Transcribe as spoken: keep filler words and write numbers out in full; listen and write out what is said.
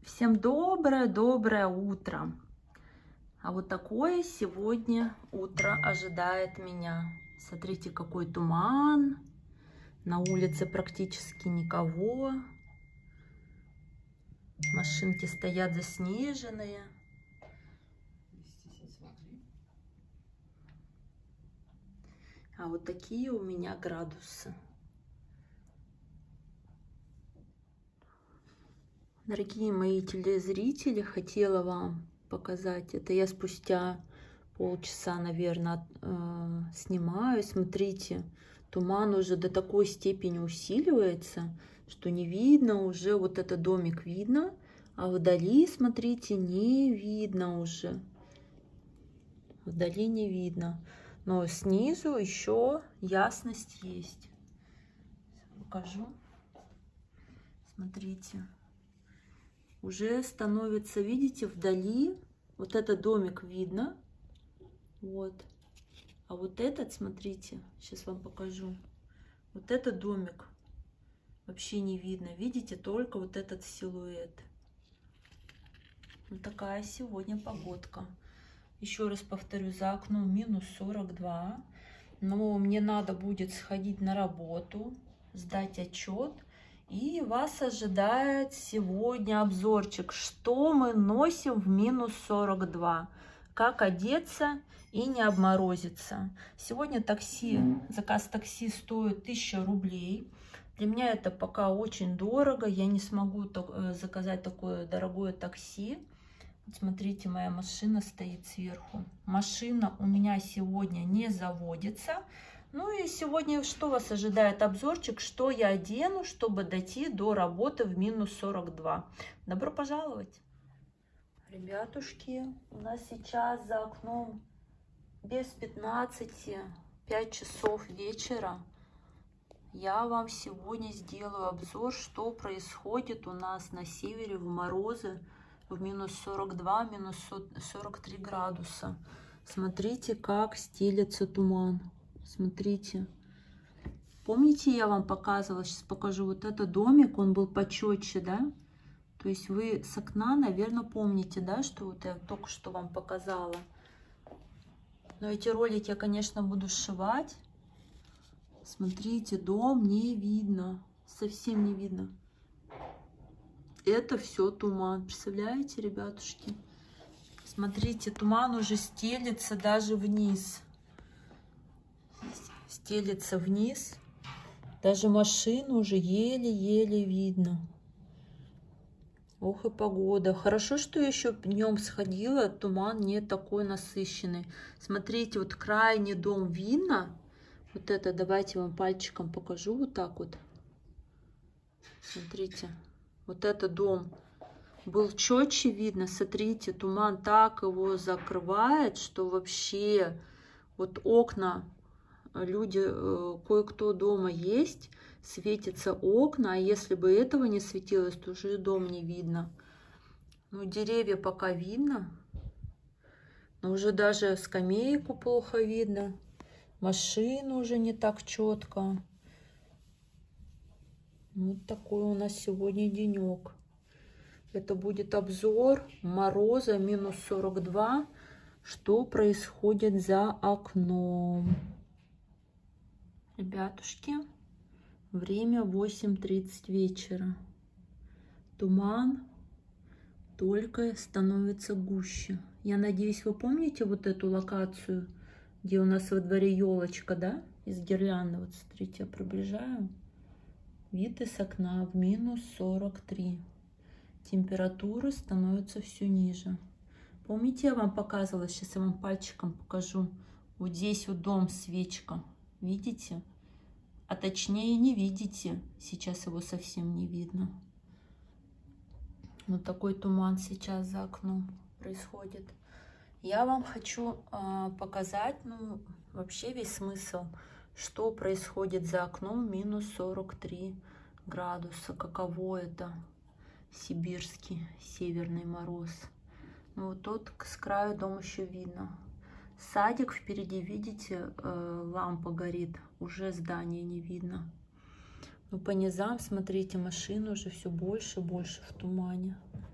Всем доброе-доброе утро. А вот такое сегодня утро ожидает меня. Смотрите, какой туман. На улице практически никого. Машинки стоят заснеженные. А вот такие у меня градусы. Дорогие мои телезрители, хотела вам показать. Это я спустя полчаса, наверное, э, снимаю. Смотрите, туман уже до такой степени усиливается, что не видно уже. Вот этот домик видно, а вдали, смотрите, не видно уже. Вдали не видно. Но снизу еще ясность есть. Покажу. Смотрите. Уже становится, видите, вдали, вот этот домик видно, вот, а вот этот, смотрите, сейчас вам покажу, вот этот домик вообще не видно, видите, только вот этот силуэт. Вот такая сегодня погодка. Еще раз повторю, за окном минус сорок два, но мне надо будет сходить на работу, сдать отчет. И вас ожидает сегодня обзорчик, что мы носим в минус сорок два, как одеться и не обморозиться. Сегодня такси, заказ такси стоит тысяча рублей. Для меня это пока очень дорого, я не смогу заказать такое дорогое такси. Вот смотрите, моя машина стоит сверху. Машина у меня сегодня не заводится. Ну и сегодня что вас ожидает обзорчик, что я одену, чтобы дойти до работы в минус сорок два. Добро пожаловать! Ребятушки, у нас сейчас за окном без пятнадцати пять часов вечера. Я вам сегодня сделаю обзор, что происходит у нас на севере в морозы в минус сорок два, минус сорок три градуса. Смотрите, как стелется туман. Смотрите, помните, я вам показывала, сейчас покажу, вот этот домик, он был почетче, да? То есть вы с окна, наверное, помните, да, что вот я только что вам показала. Но эти ролики я, конечно, буду сшивать. Смотрите, дом не видно, совсем не видно. Это все туман, представляете, ребятушки? Смотрите, туман уже стелится даже вниз. Стелится вниз, даже машину уже еле-еле видно. Ох и погода. Хорошо, что еще днем сходила, туман не такой насыщенный. Смотрите, вот крайний дом видно. Вот это, давайте вам пальчиком покажу, вот так вот. Смотрите, вот этот дом был четче видно. Смотрите, туман так его закрывает, что вообще вот окна, люди, кое-кто дома есть, светятся окна, а если бы этого не светилось, то уже и дом не видно. Ну, деревья пока видно, но уже даже скамейку плохо видно, машину уже не так четко. Вот такой у нас сегодня денек. Это будет обзор мороза минус сорок два, что происходит за окном. Ребятушки, время восемь тридцать вечера. Туман только становится гуще. Я надеюсь, вы помните вот эту локацию, где у нас во дворе елочка, да, из гирлянды. Вот смотрите, я приближаю. Вид из окна в минус сорок три. Температура становится все ниже. Помните, я вам показывала, сейчас я вам пальчиком покажу. Вот здесь вот дом, свечка. Видите? А точнее не видите. Сейчас его совсем не видно. Вот такой туман сейчас за окном происходит. Я вам хочу э, показать, ну, вообще весь смысл, что происходит за окном минус сорок три градуса. Каково это? Сибирский северный мороз. Ну, вот тут с краю дома еще видно. Садик впереди, видите, э, лампа горит, уже здание не видно. Ну, по низам, смотрите, машины уже все больше и больше в тумане.